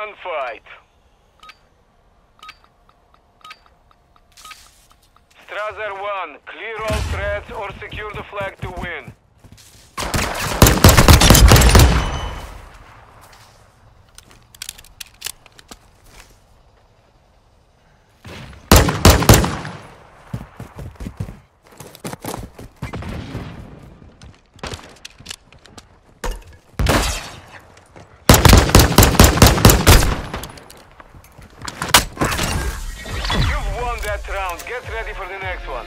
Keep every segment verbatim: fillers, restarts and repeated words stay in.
gunfight. Strasser one, clear all threats or secure the flag to win. That round. Get ready for the next one.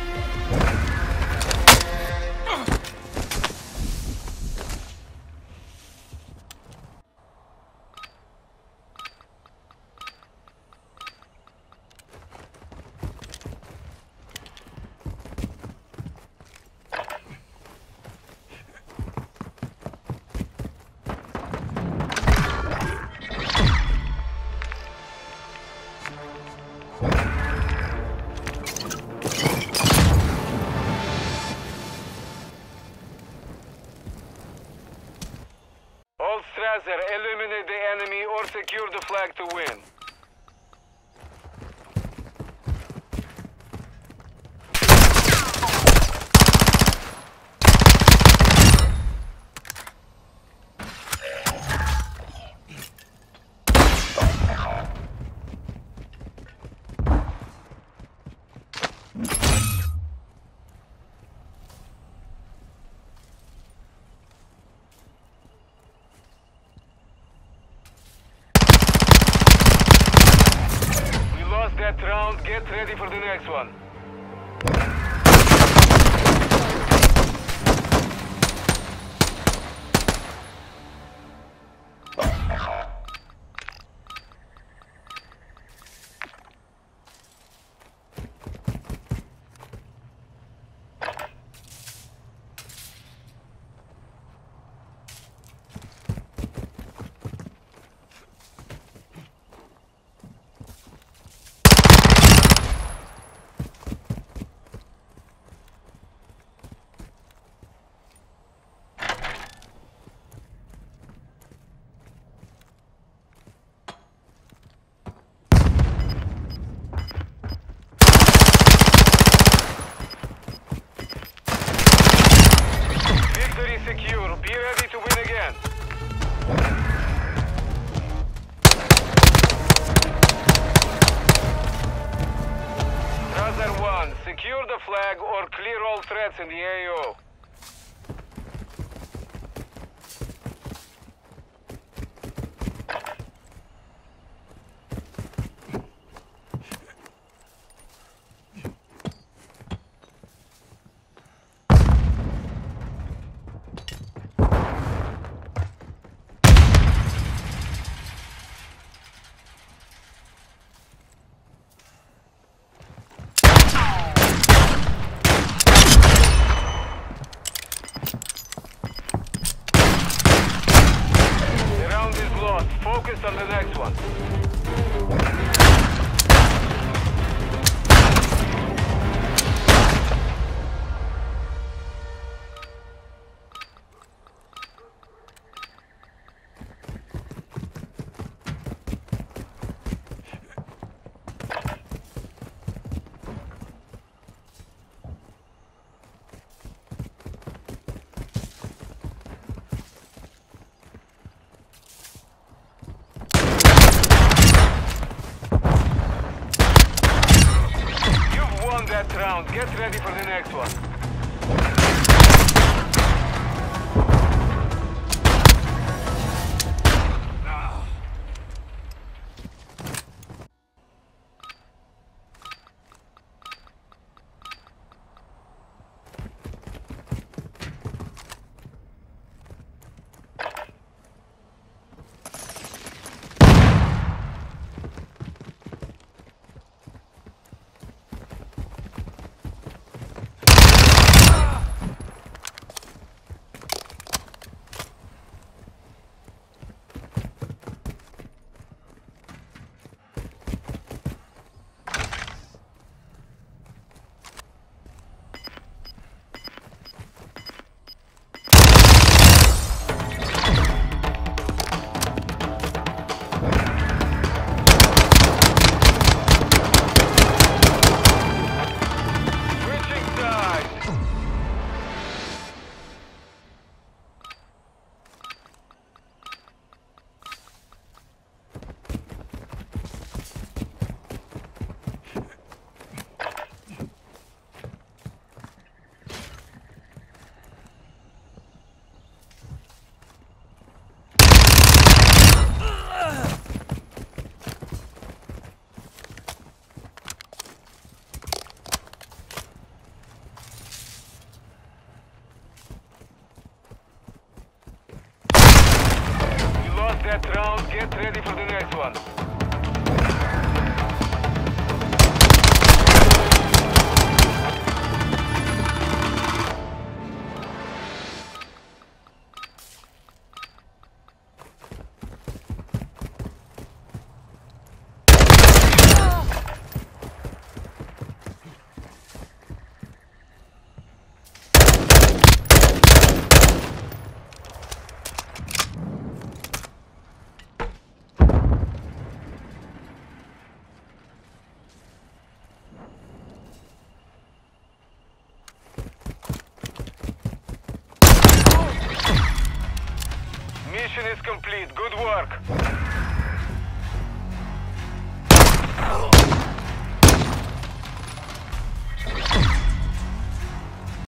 Strasser, eliminate the enemy or secure the flag to win. That round, get ready for the next one. Secure. Be ready to win again. Strasser one, secure the flag or clear all threats in the A O. Focus on the next one. That round. Get ready for the next one. Mission is complete. Good work.